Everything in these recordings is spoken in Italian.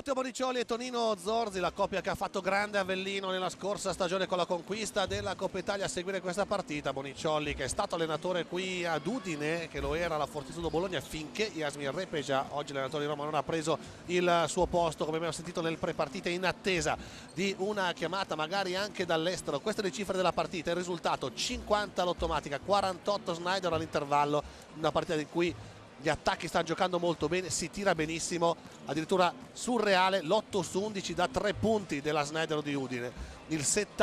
Matteo Boniccioli e Tonino Zorzi, la coppia che ha fatto grande Avellino nella scorsa stagione con la conquista della Coppa Italia, a seguire questa partita. Boniccioli, che è stato allenatore qui ad Udine, che lo era alla Fortitudo Bologna finché Yasmin Repeja, oggi allenatore di Roma, non ha preso il suo posto, come abbiamo sentito nel prepartita, in attesa di una chiamata magari anche dall'estero. Queste le cifre della partita: il risultato 50 all'automatica, 48 Snyder all'intervallo, una partita in cui gli attacchi stanno giocando molto bene, si tira benissimo, addirittura surreale l'8 su 11 da 3 punti della Snyder di Udine, il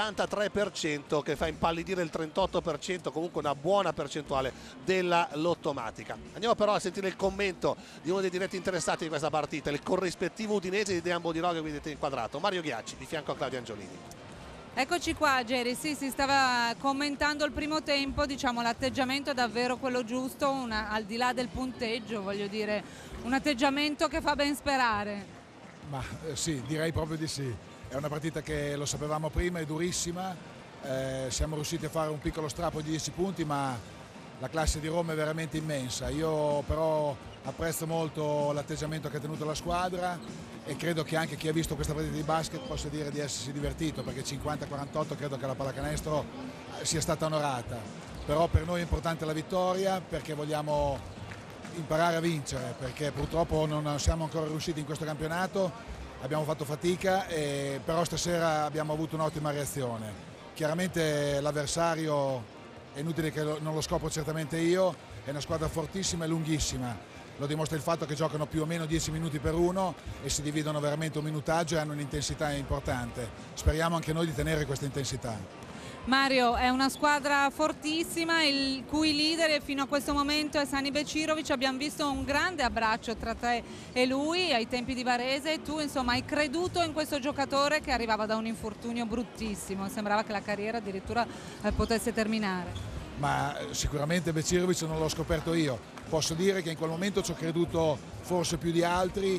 73% che fa impallidire il 38%, comunque una buona percentuale della lottomatica. Andiamo però a sentire il commento di uno dei diretti interessati di questa partita, il corrispettivo udinese di Dejan Bodiroga, che vedete inquadrato, Mario Ghiacci, di fianco a Claudio Angiolini. Eccoci qua, Geri. Sì, si stava commentando il primo tempo, diciamo l'atteggiamento è davvero quello giusto, al di là del punteggio, voglio dire, un atteggiamento che fa ben sperare. Ma sì, direi proprio di sì. È una partita che lo sapevamo prima, è durissima, siamo riusciti a fare un piccolo strappo di 10 punti, ma la classe di Roma è veramente immensa. Io però apprezzo molto l'atteggiamento che ha tenuto la squadra e credo che anche chi ha visto questa partita di basket possa dire di essersi divertito, perché 50-48 credo che la pallacanestro sia stata onorata. Però per noi è importante la vittoria, perché vogliamo imparare a vincere, perché purtroppo non siamo ancora riusciti in questo campionato, abbiamo fatto fatica, però stasera abbiamo avuto un'ottima reazione. Chiaramente l'avversario è inutile che non lo scopro certamente io, è una squadra fortissima e lunghissima. Lo dimostra il fatto che giocano più o meno 10 minuti per uno e si dividono veramente un minutaggio e hanno un'intensità importante. Speriamo anche noi di tenere questa intensità. Mario, è una squadra fortissima, il cui leader fino a questo momento è Sani Becirovic. Abbiamo visto un grande abbraccio tra te e lui ai tempi di Varese. Tu insomma hai creduto in questo giocatore che arrivava da un infortunio bruttissimo, sembrava che la carriera addirittura potesse terminare. Ma sicuramente Becirovic non l'ho scoperto io, posso dire che in quel momento ci ho creduto forse più di altri,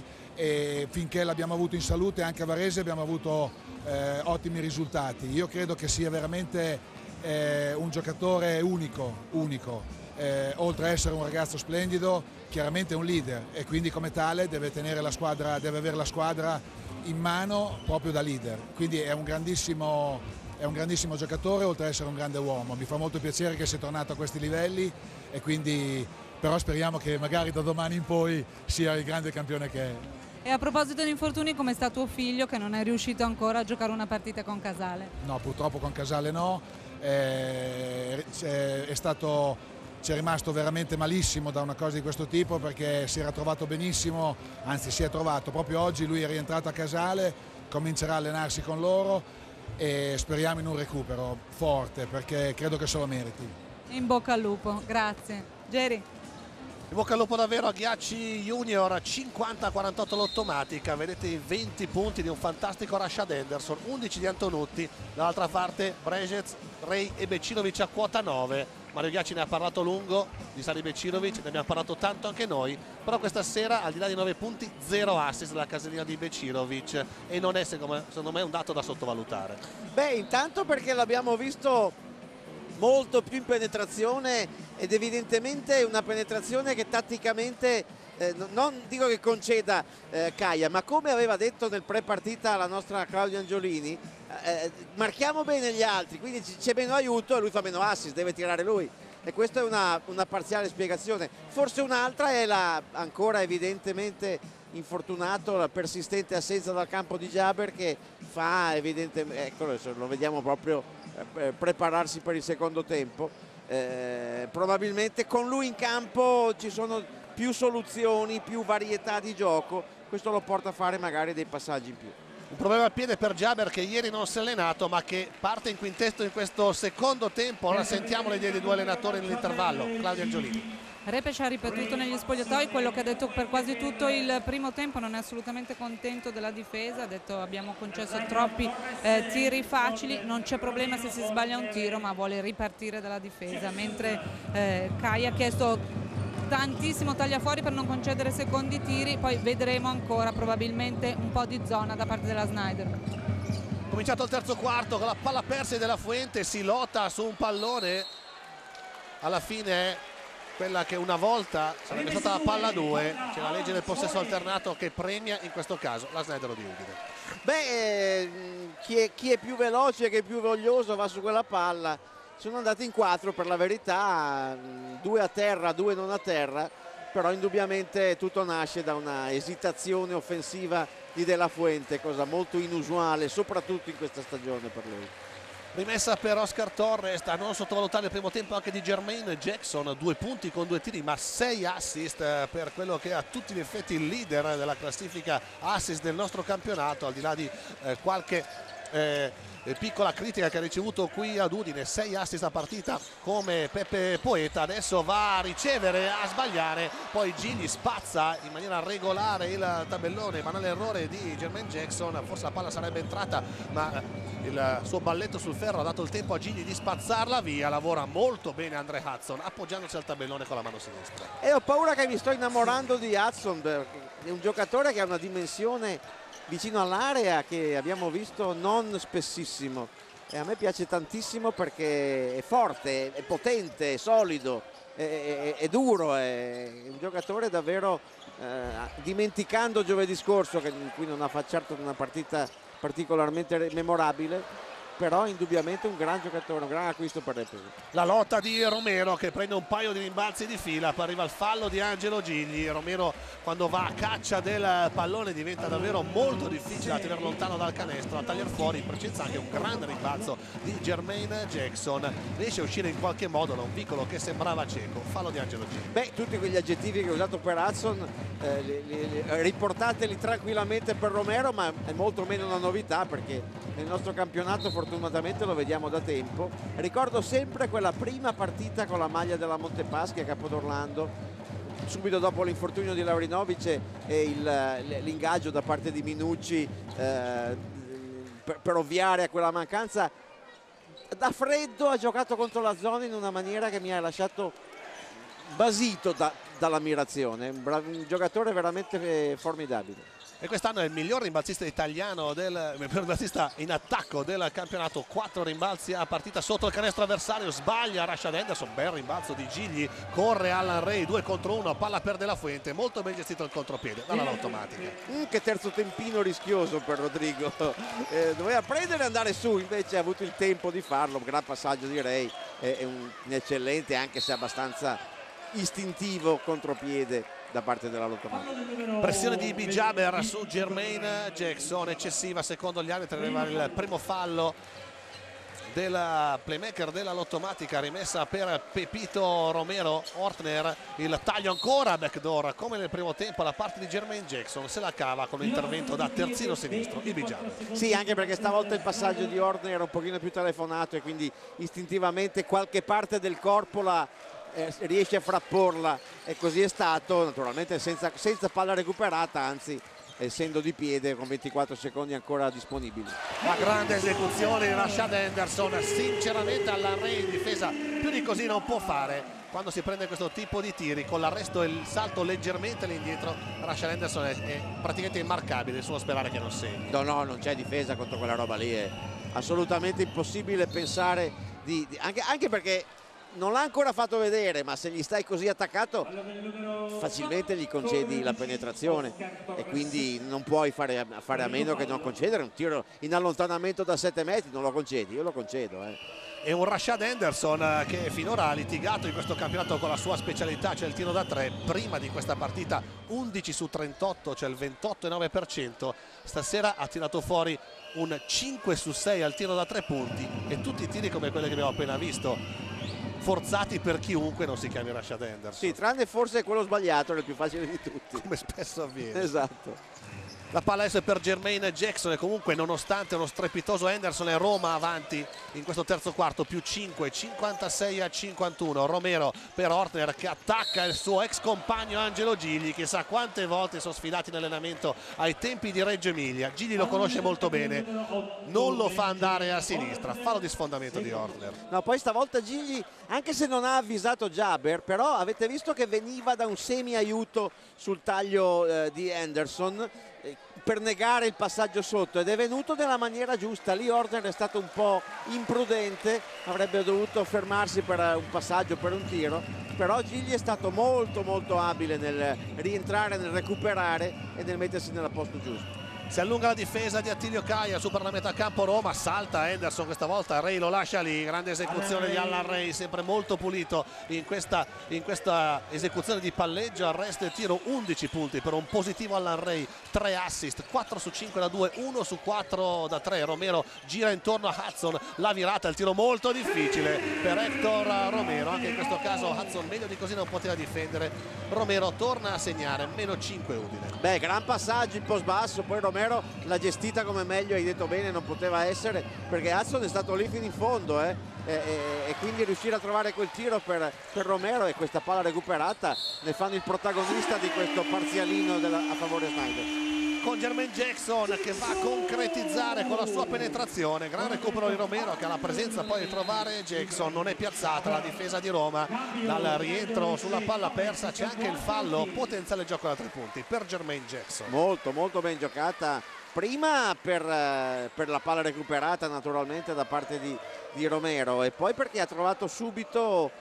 e finché l'abbiamo avuto in salute anche a Varese abbiamo avuto ottimi risultati. Io credo che sia veramente un giocatore unico, oltre a essere un ragazzo splendido, chiaramente è un leader e quindi come tale deve tenere la squadra, deve avere la squadra in mano proprio da leader, quindi è un grandissimo giocatore, oltre ad essere un grande uomo. Mi fa molto piacere che sia tornato a questi livelli e quindi però speriamo che magari da domani in poi sia il grande campione che è. E a proposito di infortuni, come sta tuo figlio che non è riuscito ancora a giocare una partita con Casale? No, purtroppo con Casale no, c'è rimasto veramente malissimo da una cosa di questo tipo, perché si era trovato benissimo, anzi si è trovato proprio oggi, lui è rientrato a Casale, comincerà a allenarsi con loro e speriamo in un recupero forte, perché credo che se lo meriti. In bocca al lupo, grazie. Geri. In bocca al lupo davvero a Ghiacci Junior, 50-48 l'automatica, vedete i 20 punti di un fantastico Rashad Henderson, 11 di Antonutti, dall'altra parte Brejec, Rey e Becirovic a quota 9. Mario Ghiacci ne ha parlato a lungo di Sani Becirovic, ne abbiamo parlato tanto anche noi, però questa sera al di là di 9 punti 0 assist dalla casellina di Becirovic, e non è secondo me un dato da sottovalutare. Beh, intanto perché l'abbiamo visto molto più in penetrazione, ed evidentemente una penetrazione che tatticamente non dico che conceda Caia, ma come aveva detto nel pre-partita la nostra Claudia Angiolini, marchiamo bene gli altri, quindi c'è meno aiuto e lui fa meno assist, deve tirare lui, e questa è una parziale spiegazione. Forse un'altra è la ancora evidentemente infortunato, la persistente assenza dal campo di Jaber, che fa evidentemente, eccolo, lo vediamo proprio prepararsi per il secondo tempo. Probabilmente con lui in campo ci sono più soluzioni, più varietà di gioco, questo lo porta a fare magari dei passaggi in più. Un problema al piede per Jaber, che ieri non si è allenato ma che parte in quintesto in questo secondo tempo. Ora sentiamo le idee dei due allenatori nell'intervallo. Claudio Angiolini. Repec ha ripetuto negli spogliatoi quello che ha detto per quasi tutto il primo tempo, non è assolutamente contento della difesa, ha detto abbiamo concesso troppi tiri facili, non c'è problema se si sbaglia un tiro, ma vuole ripartire dalla difesa, mentre Caia ha chiesto tantissimo tagliafuori per non concedere secondi tiri, poi vedremo ancora probabilmente un po' di zona da parte della Snyder. Cominciato il terzo quarto con la palla persa della Fuente, si lotta su un pallone, alla fine quella che una volta sarebbe stata la palla 2, c'è la legge del possesso alternato che premia in questo caso la Snedero di Udine. Beh, chi è più veloce, che è più voglioso va su quella palla. Sono andati in 4 per la verità, 2 a terra, 2 non a terra, però indubbiamente tutto nasce da una esitazione offensiva di De La Fuente, cosa molto inusuale soprattutto in questa stagione per lui. Rimessa per Oscar Torres, da non sottovalutare il primo tempo anche di Jermaine Jackson, 2 punti con 2 tiri ma 6 assist per quello che è a tutti gli effetti il leader della classifica assist del nostro campionato, al di là di qualche piccola critica che ha ricevuto qui ad Udine. 6 assist a partita come Peppe Poeta. Adesso va a ricevere, a sbagliare, poi Gigli spazza in maniera regolare il tabellone, banale errore di Jermaine Jackson, forse la palla sarebbe entrata ma il suo balletto sul ferro ha dato il tempo a Gigli di spazzarla via. Lavora molto bene Andre Hudson appoggiandosi al tabellone con la mano sinistra. E ho paura che mi sto innamorando di Hudson, è un giocatore che ha una dimensione vicino all'area che abbiamo visto non spessissimo, e a me piace tantissimo perché è forte, è potente, è solido, è duro, è un giocatore davvero, dimenticando giovedì scorso in cui non ha fatto certo una partita particolarmente memorabile, però indubbiamente un gran giocatore, un gran acquisto per le Pesaro. La lotta di Romero che prende un paio di rimbalzi di fila, poi arriva il fallo di Angelo Gigli. Romero quando va a caccia del pallone diventa davvero molto difficile a tenere lontano dal canestro, a tagliare fuori, in precedenza anche un grande rimbalzo di Jermaine Jackson, riesce a uscire in qualche modo da un vicolo che sembrava cieco. Fallo di Angelo Gigli. Beh, tutti quegli aggettivi che ho usato per Hudson riportateli tranquillamente per Romero, ma è molto meno una novità perché nel nostro campionato fortunatamente lo vediamo da tempo. Ricordo sempre quella prima partita con la maglia della Montepaschi a Capodorlando, subito dopo l'infortunio di Laurinovic e l'ingaggio da parte di Minucci per ovviare a quella mancanza. Da freddo ha giocato contro la zona in una maniera che mi ha lasciato basito dall'ammirazione, un giocatore veramente formidabile. E quest'anno è il miglior rimbalzista italiano, il miglior rimbalzista in attacco del campionato. 4 rimbalzi a partita sotto il canestro avversario, sbaglia Rashad Henderson, bel rimbalzo di Gigli, corre Alan Ray, 2 contro 1, palla per De La Fuente, molto ben gestito il contropiede dalla automatica. Che terzo tempino rischioso per Rodrigo, doveva prendere e andare su, invece ha avuto il tempo di farlo. Un gran passaggio di Ray, è un eccellente anche se abbastanza istintivo contropiede da parte della Lottomatica. Pressione di Bijaber su Jermaine Jackson, eccessiva secondo gli arbitri. Arriva il primo fallo del playmaker della Lottomatica, rimessa per Pepito Romero. Ortner, il taglio ancora backdoor come nel primo tempo da parte di Jermaine Jackson, se la cava con l'intervento da terzino sinistro di Bijaber. Sì, anche perché stavolta il passaggio di Ortner era un pochino più telefonato e quindi istintivamente qualche parte del corpo riesce a frapporla, e così è stato, naturalmente senza palla recuperata, anzi essendo di piede con 24 secondi ancora disponibili. La grande esecuzione di Rashad Henderson, sinceramente alla Ray in difesa più di così non può fare quando si prende questo tipo di tiri, con l'arresto e il salto leggermente all'indietro. Rashad Henderson è praticamente immarcabile, solo sperare che non segni. No, non c'è difesa contro quella roba lì, è assolutamente impossibile pensare anche perché non l'ha ancora fatto vedere, ma se gli stai così attaccato facilmente gli concedi la penetrazione e quindi non puoi fare a meno che non concedere un tiro in allontanamento da 7 metri. Non lo concedi? Io lo concedo. E un Rashad Henderson che finora ha litigato in questo campionato con la sua specialità, cioè il tiro da 3. Prima di questa partita 11 su 38, cioè il 28,9%. Stasera ha tirato fuori un 5 su 6 al tiro da 3 punti, e tutti i tiri come quelli che abbiamo appena visto, forzati per chiunque non si chiami Rashad Henderson. Sì, tranne forse quello sbagliato, il più facile di tutti. Come spesso avviene. Esatto. La palla adesso è per Jermaine Jackson, e comunque nonostante uno strepitoso Henderson è Roma avanti in questo terzo quarto, più 5, 56-51. Romero per Ortner che attacca il suo ex compagno Angelo Gigli, che sa quante volte sono sfidati in allenamento ai tempi di Reggio Emilia. Gigli lo conosce molto bene, non lo fa andare a sinistra. Fallo di sfondamento di Ortner. No, poi stavolta Gigli, anche se non ha avvisato Jaber, però avete visto che veniva da un semi aiuto sul taglio di Henderson, per negare il passaggio sotto, ed è venuto nella maniera giusta. Lì Horner è stato un po' imprudente, avrebbe dovuto fermarsi per un passaggio, per un tiro, però Gigli è stato molto abile nel rientrare, nel recuperare e nel mettersi nel posto giusto. Si allunga la difesa di Attilio Caia, supera la metà campo Roma, salta Henderson, questa volta Ray lo lascia lì, grande esecuzione di Allan Ray, sempre molto pulito in questa esecuzione di palleggio, arresto e tiro. 11 punti per un positivo Allan Ray, 3 assist, 4 su 5 da 2, 1 su 4 da 3. Romero gira intorno a Hudson, la virata, il tiro molto difficile per Hector Romero, anche in questo caso Hudson meglio di così non poteva difendere. Romero torna a segnare, meno 5 Udine. Beh, gran passaggio in post basso, poi Romero l'ha gestita come meglio, hai detto bene, non poteva essere, perché Hudson è stato lì fino in fondo, e quindi riuscire a trovare quel tiro per Romero e questa palla recuperata ne fanno il protagonista di questo parzialino a favore Snyder. Con Jermaine Jackson che va a concretizzare con la sua penetrazione, gran recupero di Romero che ha la presenza poi di trovare Jackson, non è piazzata la difesa di Roma dal rientro sulla palla persa. C'è anche il fallo, potenziale gioco da 3 punti per Jermaine Jackson. Molto ben giocata, prima per la palla recuperata naturalmente da parte di Romero, e poi perché ha trovato subito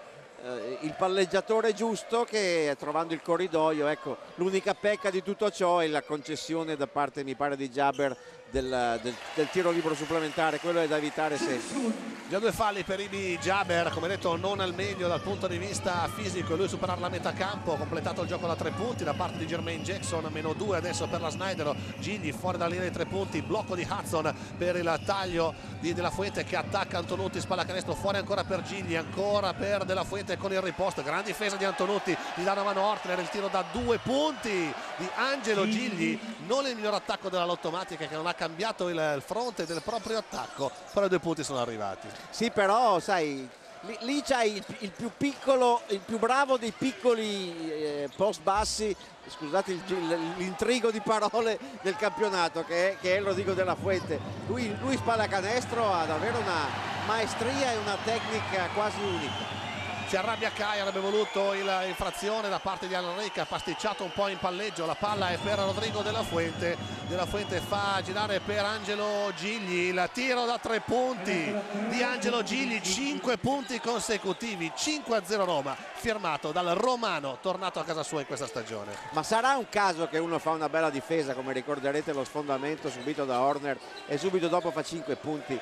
il palleggiatore giusto, che trovando il corridoio, ecco, l'unica pecca di tutto ciò è la concessione da parte, mi pare, di Jabber del tiro libero supplementare. Quello è da evitare sempre. Già 2 falli per Ibi Jabber, come detto non al meglio dal punto di vista fisico, e lui superare la metà campo, completato il gioco da 3 punti da parte di Jermaine Jackson, meno 2 adesso per la Snyder. Gigli fuori dalla linea dei 3 punti, blocco di Hudson per il taglio di De La Fuente che attacca Antonutti, spalla canestro, fuori ancora per Gigli, ancora per De La Fuente con il riposto, gran difesa di Antonutti, gli dà una mano Horner, il tiro da 2 punti di Angelo Gigli, non il miglior attacco della Lottomatica che non ha cambiato il fronte del proprio attacco, però i 2 punti sono arrivati. Sì, però sai, lì c'hai il più piccolo, il più bravo dei piccoli post bassi, scusate l'intrigo di parole del campionato, che è il Rodrigo De La Fuente. Lui spalla canestro, ha davvero una maestria e una tecnica quasi unica. Si arrabbia Caia, avrebbe voluto l'infrazione da parte di Allan Ray che ha pasticciato un po' in palleggio. La palla è per Rodrigo De La Fuente. De La Fuente fa girare per Angelo Gigli, il tiro da 3 punti di Angelo Gigli, 5 punti consecutivi, 5-0 Roma, firmato dal romano tornato a casa sua in questa stagione. Ma sarà un caso che uno fa una bella difesa, come ricorderete lo sfondamento subito da Horner, e subito dopo fa 5 punti?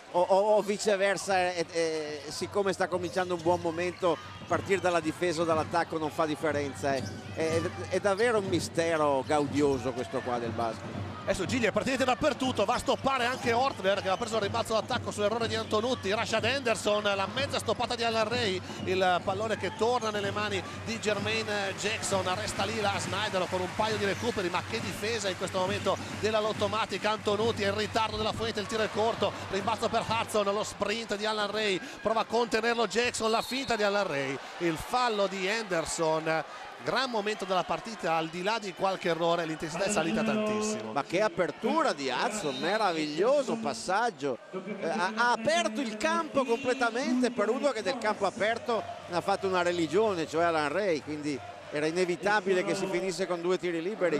O viceversa, siccome sta cominciando un buon momento, partire dalla difesa o dall'attacco non fa differenza. È davvero un mistero gaudioso questo qua del basket. Adesso Gigli è partito dappertutto, va a stoppare anche Horner che ha preso il rimbalzo d'attacco sull'errore di Antonutti. Rashad Henderson, la mezza stoppata di Allan Ray, il pallone che torna nelle mani di Jermaine Jackson, resta lì la Snyder con un paio di recuperi, ma che difesa in questo momento della Lottomatica. Antonutti è in ritardo della Fuente, il tiro è corto, rimbalzo per Hudson, lo sprint di Allan Ray, prova a contenerlo Jackson, la finta di Allan Ray, il fallo di Henderson. Gran momento della partita, al di là di qualche errore l'intensità è salita tantissimo. Ma che apertura di Hudson, meraviglioso passaggio, ha aperto il campo completamente per uno che del campo aperto ne ha fatto una religione, cioè Allan Ray, quindi era inevitabile che si finisse con 2 tiri liberi,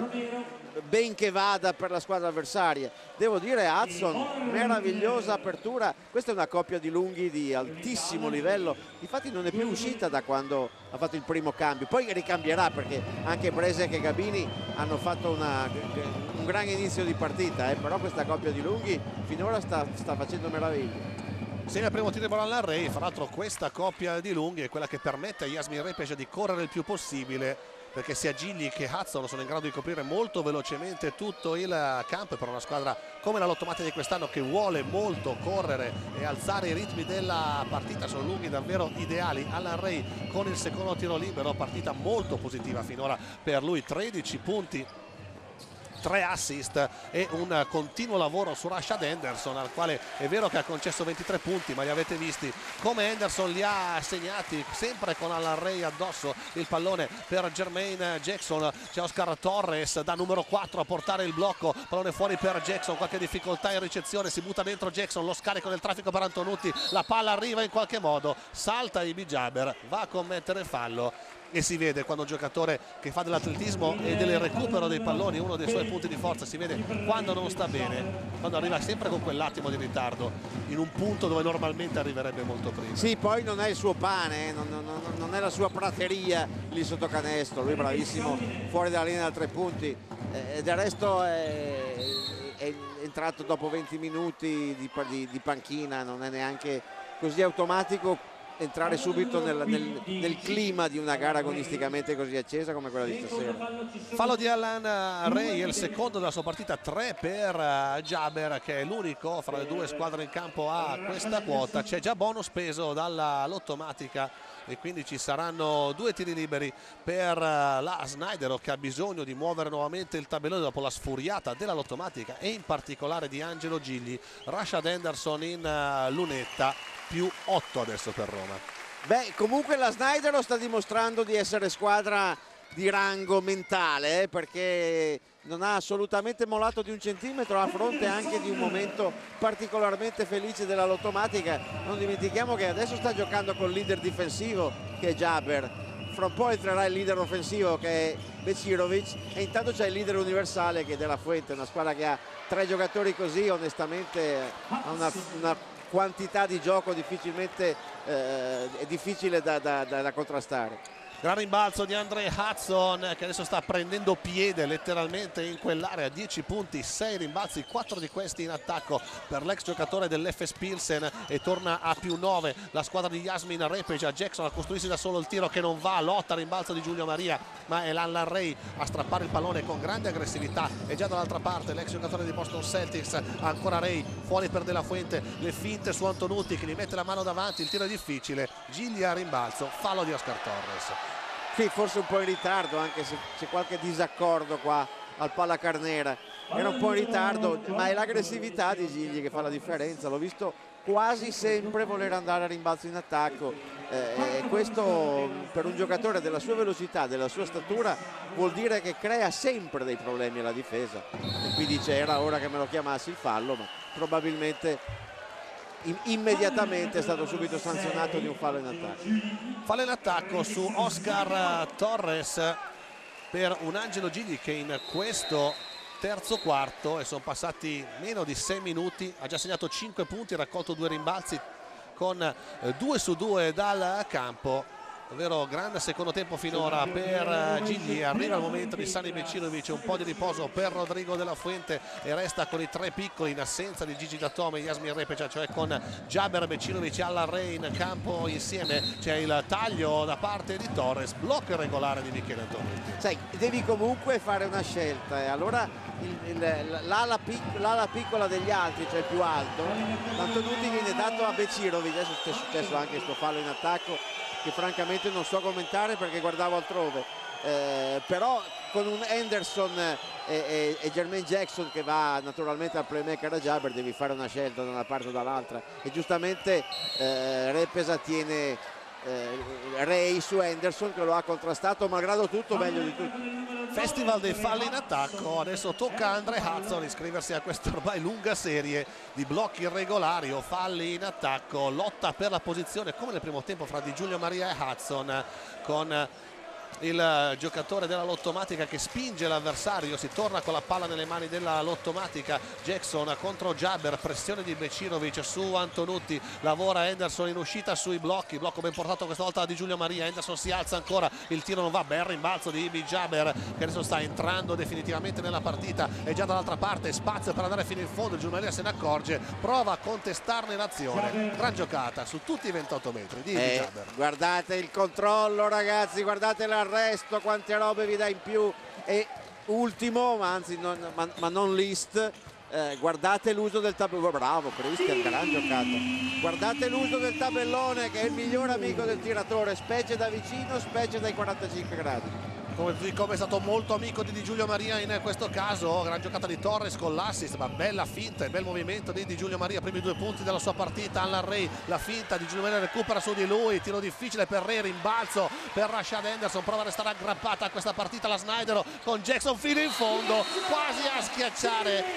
ben che vada per la squadra avversaria. Devo dire, Hudson, meravigliosa apertura. Questa è una coppia di lunghi di altissimo livello, infatti non è più uscita da quando ha fatto il primo cambio, poi ricambierà perché anche Bresek e Gabini hanno fatto un gran inizio di partita, però questa coppia di lunghi finora sta facendo meraviglie. Segna il primo tiro di bola Allan Ray, fra l'altro questa coppia di lunghi è quella che permette a Yasmin Repesh di correre il più possibile, perché sia Gigli che Hudson sono in grado di coprire molto velocemente tutto il campo, e per una squadra come la Lottomatica di quest'anno che vuole molto correre e alzare i ritmi della partita sono lunghi davvero ideali. Allan Ray con il secondo tiro libero, partita molto positiva finora per lui, 13 punti, 3 assist e un continuo lavoro su Rashad Henderson, al quale è vero che ha concesso 23 punti, ma li avete visti come Henderson li ha segnati, sempre con Allan Ray addosso. Il pallone per Jermaine Jackson, c'è Oscar Torres da numero 4 a portare il blocco, pallone fuori per Jackson, qualche difficoltà in ricezione, si butta dentro Jackson, lo scarico del traffico per Antonutti, la palla arriva in qualche modo, salta Ibi Jabber, va a commettere fallo. e si vede quando un giocatore che fa dell'atletismo e del recupero dei palloni uno dei suoi punti di forza, si vede quando non sta bene, quando arriva sempre con quell'attimo di ritardo in un punto dove normalmente arriverebbe molto prima. Sì, poi non è il suo pane, non è la sua prateria lì sotto canestro, lui è bravissimo fuori dalla linea da 3 punti, del resto è entrato dopo 20 minuti di panchina, non è neanche così automatico entrare subito nel clima di una gara agonisticamente così accesa come quella di stasera. Fallo di Alan Ray, il secondo della sua partita, 3 per Jaber, che è l'unico fra le due squadre in campo a questa quota. C'è già bonus peso dalla Lottomatica e quindi ci saranno 2 tiri liberi per la Snaidero, che ha bisogno di muovere nuovamente il tabellone dopo la sfuriata della Lottomatica e in particolare di Angelo Gigli. Rashad Henderson in lunetta, più 8 adesso per Roma. Beh, comunque la Snaidero sta dimostrando di essere squadra di rango mentale, perché non ha assolutamente mollato di un centimetro a fronte anche di un momento particolarmente felice della Lottomatica. Non dimentichiamo che adesso sta giocando col leader difensivo che è Jaber, fra un po' entrerà il leader offensivo che è Becirovic e intanto c'è il leader universale che è Della Fuente, una squadra che ha 3 giocatori così, onestamente ha una quantità di gioco difficilmente è difficile da contrastare. Gran rimbalzo di Andre Hudson, che adesso sta prendendo piede letteralmente in quell'area. 10 punti, 6 rimbalzi, 4 di questi in attacco per l'ex giocatore dell'Efes Pilsen, e torna a più 9 la squadra di Yasmin Repeja. Jackson a costruirsi da solo il tiro che non va, lotta, rimbalzo di Giulio Maria, ma è Alan Ray a strappare il pallone con grande aggressività. E già dall'altra parte l'ex giocatore di Boston Celtics, ancora Ray, fuori per Della Fuente, le finte su Antonutti che gli mette la mano davanti, il tiro è difficile, Gigli a rimbalzo, fallo di Oscar Torres. Sì, forse un po' in ritardo, anche se c'è qualche disaccordo qua al Palla Carnera, era un po' in ritardo, ma è l'aggressività di Gigli che fa la differenza. L'ho visto quasi sempre voler andare a rimbalzo in attacco, questo per un giocatore della sua velocità, della sua statura, vuol dire che crea sempre dei problemi alla difesa. E qui dice era ora che me lo chiamassi il fallo, ma probabilmente immediatamente è stato subito sanzionato di un fallo in attacco. Fallo in attacco su Oscar Torres per un Angelo Gigli che in questo terzo quarto, e sono passati meno di 6 minuti, ha già segnato 5 punti, ha raccolto 2 rimbalzi con 2 su 2 dal campo. Davvero grande secondo tempo finora per Gigli. Arriva il momento di Sani Becirovic, un po' di riposo per Rodrigo Della Fuente e resta con i 3 piccoli in assenza di Gigi Datome e Yasmin Repeja, cioè con Jaber, Becirovic e Alan Ray in campo insieme. C'è il taglio da parte di Torres, blocco irregolare di Michele Antonutti. Sai, devi comunque fare una scelta, e allora l'ala piccola degli altri, cioè il più alto, Antonutti viene dato a Becirovic. Adesso è successo anche questo fallo in attacco che francamente non so commentare perché guardavo altrove, però con un Henderson e Jermaine Jackson che va naturalmente al playmaker a Jaber devi fare una scelta da una parte o dall'altra, e giustamente Repeja tiene Ray su Henderson che lo ha contrastato malgrado tutto meglio di tutti. Festival dei falli in attacco, adesso tocca a Andre Hudson iscriversi a questa ormai lunga serie di blocchi irregolari o falli in attacco. Lotta per la posizione come nel primo tempo fra Di Giulio Maria e Hudson, con il giocatore della Lottomatica che spinge l'avversario. Si torna con la palla nelle mani della Lottomatica. Jackson contro Jaber, pressione di Becirovic su Antonutti, lavora Henderson in uscita sui blocchi, blocco ben portato questa volta da Di Giulio Maria. Henderson si alza ancora, il tiro non va, bel rimbalzo di Ibi Jaber che adesso sta entrando definitivamente nella partita, e già dall'altra parte spazio per andare fino in fondo. Giulio Maria se ne accorge, prova a contestarne l'azione, gran giocata su tutti i 28 metri di Ibi Jaber. Guardate il controllo ragazzi, guardate l'arresto, quante robe vi dà in più. E ultimo, ma anzi ma non least, guardate l'uso del tabellone. Bravo Cristian, gran giocata. Guardate l'uso del tabellone che è il miglior amico del tiratore, specie da vicino, specie dai 45 gradi. Come è stato molto amico di Di Giulio Maria in questo caso. Gran giocata di Torres con l'assist, ma bella finta e bel movimento di Di Giulio Maria, primi 2 punti della sua partita. Alan Ray, la finta, Di Giulio Maria recupera su di lui, tiro difficile per Ray, rimbalzo per Rashad Henderson, prova a restare aggrappata a questa partita la Snaidero con Jackson fino in fondo, quasi a schiacciare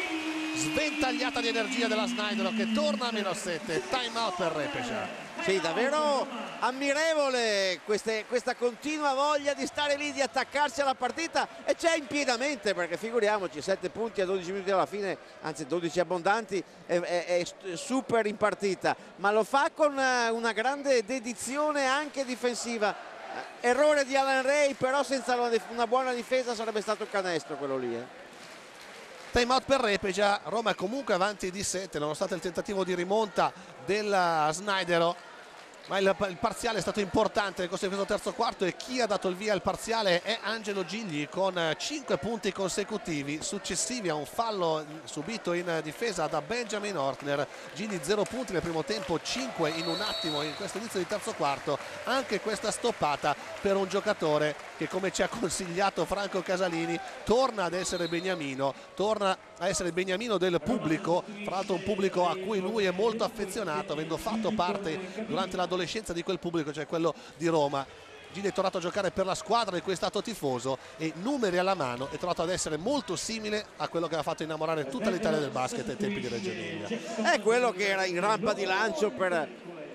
sventagliata di energia della Sneijder che torna a -7, time out per Repeša. Sì, davvero ammirevole questa continua voglia di stare lì, di attaccarsi alla partita, e c'è impiedamente, perché figuriamoci, 7 punti a 12 minuti alla fine, anzi 12 abbondanti, è super in partita, ma lo fa con una grande dedizione anche difensiva. Errore di Alan Ray, però senza una buona difesa sarebbe stato canestro quello lì. Time out per Repeša, Roma è comunque avanti di 7 nonostante il tentativo di rimonta della Sneijder, ma il parziale è stato importante nel corso di questo terzo quarto, e chi ha dato il via al parziale è Angelo Gigli con 5 punti consecutivi successivi a un fallo subito in difesa da Benjamin Ortner. Gigli 0 punti nel primo tempo, 5 in un attimo in questo inizio di terzo quarto. Anche questa stoppata per un giocatore che, come ci ha consigliato Franco Casalini, torna ad essere beniamino, torna a essere beniamino del pubblico, fra l'altro un pubblico a cui lui è molto affezionato, avendo fatto parte durante l'adolescenza di quel pubblico, cioè quello di Roma. Gigli è tornato a giocare per la squadra di cui è stato tifoso, e numeri alla mano è tornato ad essere molto simile a quello che ha fatto innamorare tutta l'Italia del basket ai tempi di Reggio Emilia. È quello che era in rampa di lancio per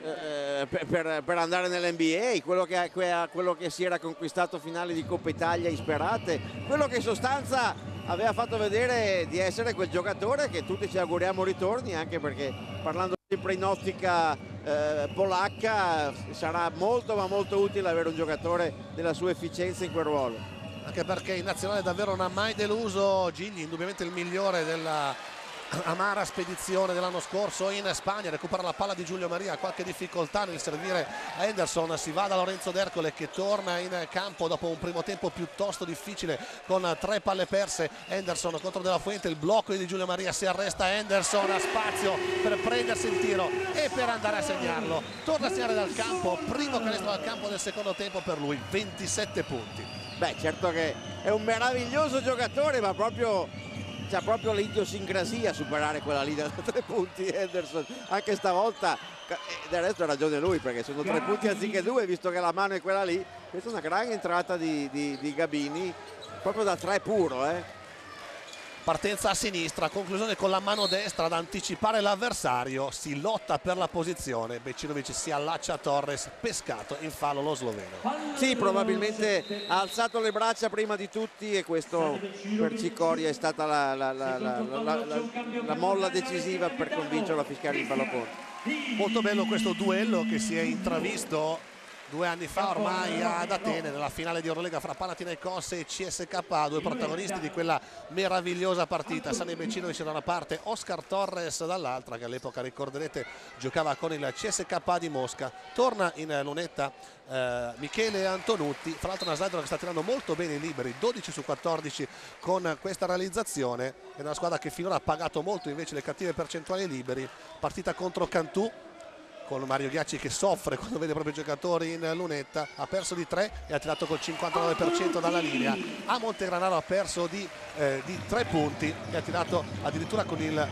andare nell'NBA, quello che si era conquistato finali di Coppa Italia insperate, quello che in sostanza aveva fatto vedere di essere quel giocatore che tutti ci auguriamo ritorni, anche perché, parlando sempre in ottica polacca, sarà molto ma molto utile avere un giocatore della sua efficienza in quel ruolo. Anche perché in nazionale davvero non ha mai deluso Gigli, indubbiamente il migliore della amara spedizione dell'anno scorso in Spagna. Recupera la palla di Giulio Maria, qualche difficoltà nel servire a Henderson, si va da Lorenzo D'Ercole che torna in campo dopo un primo tempo piuttosto difficile con 3 palle perse. Henderson contro De La Fuente, il blocco di Giulio Maria, si arresta Henderson, ha spazio per prendersi il tiro e per andare a segnarlo. Torna a segnare dal campo, primo canestro dal campo del secondo tempo per lui, 27 punti. Beh, certo che è un meraviglioso giocatore, ma c'ha proprio l'idiosincrasia a superare quella lì da 3 punti Henderson, anche stavolta. Del resto ha ragione lui, perché sono 3 punti anziché 2, visto che la mano è quella lì. Questa è una gran entrata di Gabini, proprio da 3 puro. Partenza a sinistra, conclusione con la mano destra ad anticipare l'avversario, si lotta per la posizione, Becirovic si allaccia a Torres, pescato in fallo lo sloveno. Sì, probabilmente ha alzato le braccia prima di tutti, e questo per Cicoria è stata la molla decisiva per convincerlo a fischiare il fallo contro. Molto bello questo duello che si è intravisto 2 anni fa ormai ad Atene, nella finale di Eurolega fra Panathinaikos e CSKA, 2 protagonisti di quella meravigliosa partita. Sani Becirovic da una parte, Oscar Torres dall'altra, che all'epoca, ricorderete, giocava con il CSKA di Mosca. Torna in lunetta Michele Antonutti, fra l'altro una Sneijder che sta tirando molto bene i liberi, 12 su 14 con questa realizzazione. È una squadra che finora ha pagato molto invece le cattive percentuali liberi. Partita contro Cantù, con Mario Ghiacci che soffre quando vede proprio i giocatori in lunetta. Ha perso di 3 e ha tirato col 59% dalla linea. A Montegranaro ha perso di 3 punti e ha tirato addirittura con il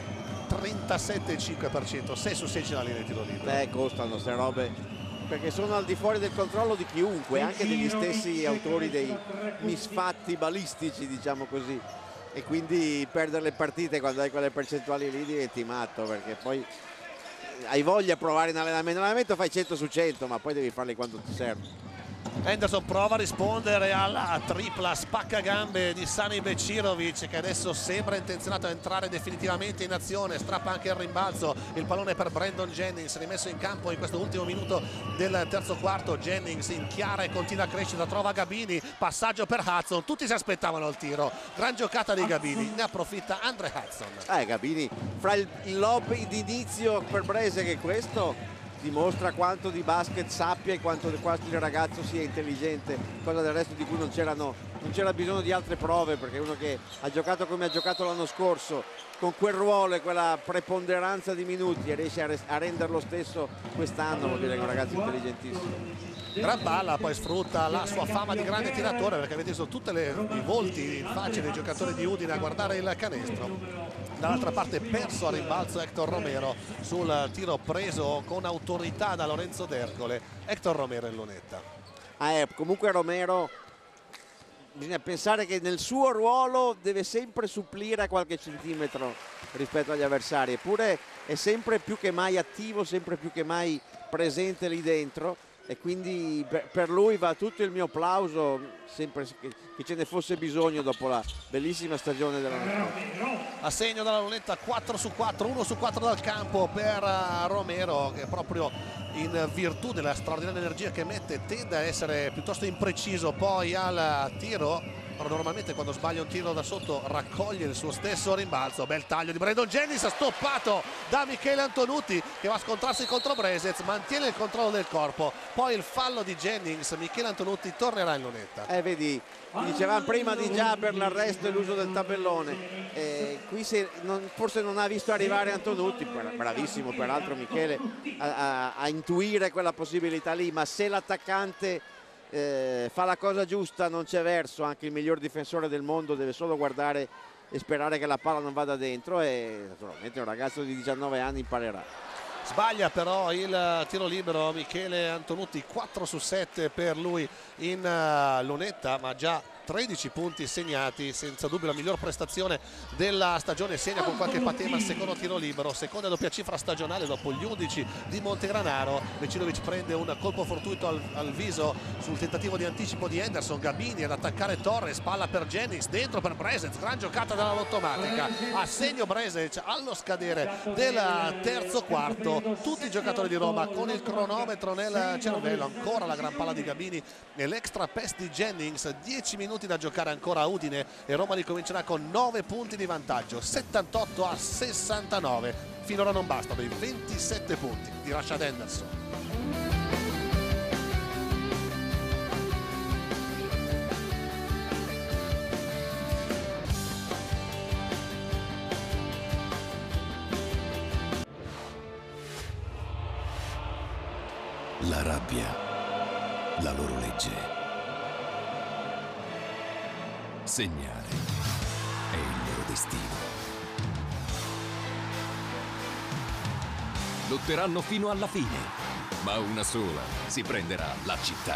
37,5%, 6 su 16 dalla linea di tiro libero. Beh, costano queste robe, perché sono al di fuori del controllo di chiunque, anche degli stessi autori dei misfatti balistici, diciamo così, e quindi perdere le partite quando hai quelle percentuali lì diventi matto, perché poi hai voglia di provare in allenamento fai 100 su 100, ma poi devi farli quando ti serve. Henderson prova a rispondere alla tripla spaccagambe di Sani Becirovic, che adesso sembra intenzionato a entrare definitivamente in azione. Strappa anche il rimbalzo, il pallone per Brandon Jennings, rimesso in campo in questo ultimo minuto del terzo quarto. Jennings in chiara e continua crescita, trova Gabini, passaggio per Hudson, tutti si aspettavano il tiro, gran giocata di Gabini, ne approfitta Andre Hudson. Gabini, fra il lob di inizio per Brese, che questo dimostra quanto di basket sappia e quanto il ragazzo sia intelligente, cosa del resto di cui non c'era bisogno di altre prove, perché uno che ha giocato come ha giocato l'anno scorso, con quel ruolo e quella preponderanza di minuti, e riesce a renderlo stesso quest'anno, vuol dire che è un ragazzo intelligentissimo. Gran palla, poi sfrutta la sua fama di grande tiratore, perché avete visto tutti i volti in faccia dei giocatori di Udine a guardare il canestro. Dall'altra parte perso a rimbalzo Hector Romero sul tiro preso con autorità da Lorenzo D'Ercole. Hector Romero in lunetta. Comunque Romero bisogna pensare che nel suo ruolo deve sempre supplire a qualche centimetro rispetto agli avversari, eppure è sempre più che mai attivo, sempre più che mai presente lì dentro, e quindi per lui va tutto il mio applauso, sempre che ce ne fosse bisogno dopo la bellissima stagione della scorsa. A segno dalla lunetta 4 su 4, 1 su 4 dal campo per Romero, che proprio in virtù della straordinaria energia che mette tende a essere piuttosto impreciso poi al tiro. Normalmente quando sbaglia un tiro da sotto raccoglie il suo stesso rimbalzo. Bel taglio di Brandon Jennings, stoppato da Michele Antonutti, che va a scontrarsi contro Brejec, mantiene il controllo del corpo, poi il fallo di Jennings. Michele Antonutti tornerà in lunetta. Vedi, dicevamo prima di Jabber l'arresto e l'uso del tabellone, qui forse non ha visto arrivare Antonutti, bravissimo peraltro Michele a intuire quella possibilità lì, ma se l'attaccante fa la cosa giusta non c'è verso, anche il miglior difensore del mondo deve solo guardare e sperare che la palla non vada dentro, e naturalmente un ragazzo di 19 anni imparerà. Sbaglia però il tiro libero Michele Antonutti, 4 su 7 per lui in lunetta, ma già 13 punti segnati, senza dubbio la miglior prestazione della stagione. Segna con qualche patema il secondo tiro libero, seconda doppia cifra stagionale dopo gli 11 di Montegranaro. Vecinovic prende un colpo fortuito al viso sul tentativo di anticipo di Henderson. Gabini ad attaccare Torres, palla per Jennings, dentro per Brejec, gran giocata dalla Lottomatica. A segno Brejec allo scadere del terzo quarto. Tutti i giocatori di Roma con il cronometro nel cervello, ancora la gran palla di Gabini e l'extra pass di Jennings. 10 minuti da giocare ancora a Udine e Roma ricomincerà con 9 punti di vantaggio, 78 a 69. Finora non bastano i 27 punti di Rashad Henderson. La rabbia, la loro legge. Segnare è il loro destino. Lotteranno fino alla fine, ma una sola si prenderà la città.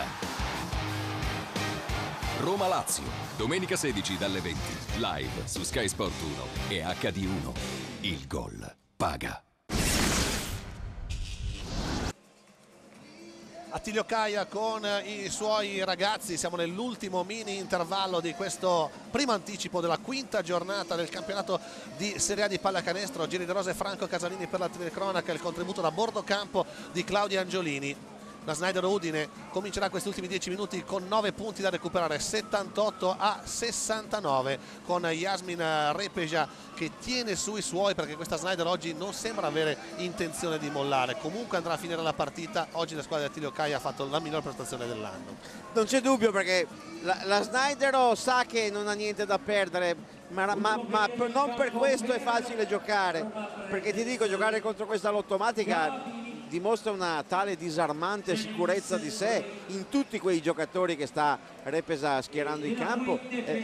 Roma-Lazio, domenica 16 dalle 20, live su Sky Sport 1 e HD1. Il gol paga. Attilio Caia con i suoi ragazzi, siamo nell'ultimo mini intervallo di questo primo anticipo della quinta giornata del campionato di Serie A di pallacanestro. Giri De Rosa e Franco Casalini per la telecronaca, il contributo da bordo campo di Claudia Angiolini. La Snyder Udine comincerà questi ultimi 10 minuti con 9 punti da recuperare, 78 a 69, con Yasmin Repeja che tiene sui suoi, perché questa Snyder oggi non sembra avere intenzione di mollare. Comunque andrà a finire la partita. Oggi la squadra di Attilio Caia ha fatto la miglior prestazione dell'anno. Non c'è dubbio, perché la Snyder sa che non ha niente da perdere, ma non per questo è facile giocare, perché ti dico, giocare contro questa Lottomatica dimostra una tale disarmante sicurezza di sé in tutti quei giocatori che sta Repeja schierando in campo.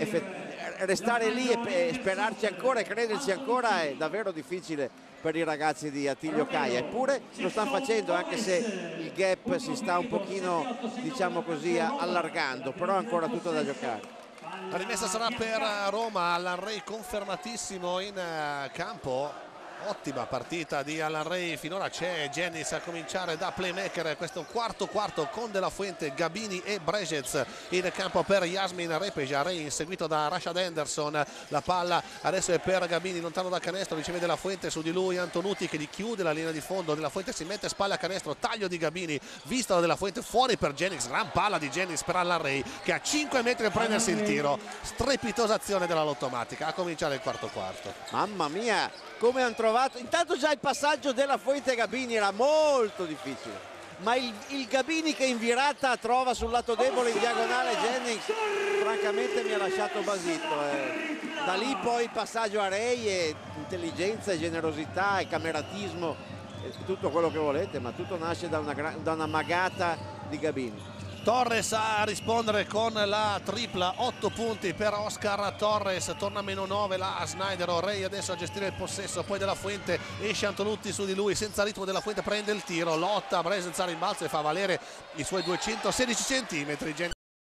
Restare lì e sperarci ancora e crederci ancora è davvero difficile per i ragazzi di Attilio Caia, eppure lo stanno facendo, anche se il gap si sta un pochino, diciamo così, allargando, però ancora tutto da giocare. La rimessa sarà per Roma, Allan Ray confermatissimo in campo. Ottima partita di Allan Ray finora. C'è Jennings a cominciare da playmaker. Questo è un quarto con De La Fuente, Gabini e Brejec in campo per Yasmin Repeja. Ray inseguito da Rashad Henderson. La palla adesso è per Gabini, lontano da canestro, riceve De La Fuente, su di lui Antonutti che gli chiude la linea di fondo. De La Fuente si mette spalle a canestro, taglio di Gabini visto da De La Fuente, fuori per Jennings. Gran palla di Jennings per Allan Ray che a 5 metri a prendersi il tiro. Strepitosa azione della Lottomatica a cominciare il quarto. Mamma mia, come hanno trovato! Intanto già il passaggio della Fuente Gabini era molto difficile, ma il Gabini che in virata trova sul lato debole in diagonale Jennings francamente mi ha lasciato basito. Da lì poi il passaggio a Ray e intelligenza e generosità e cameratismo e tutto quello che volete, ma tutto nasce da una magata di Gabini. Torres a rispondere con la tripla, 8 punti per Oscar Torres, torna a -9 la Snyder. Ray adesso a gestire il possesso, poi De La Fuente, esce Antonutti su di lui, senza ritmo. De La Fuente prende il tiro, lotta, Brejec a rimbalzo e fa valere i suoi 216 centimetri.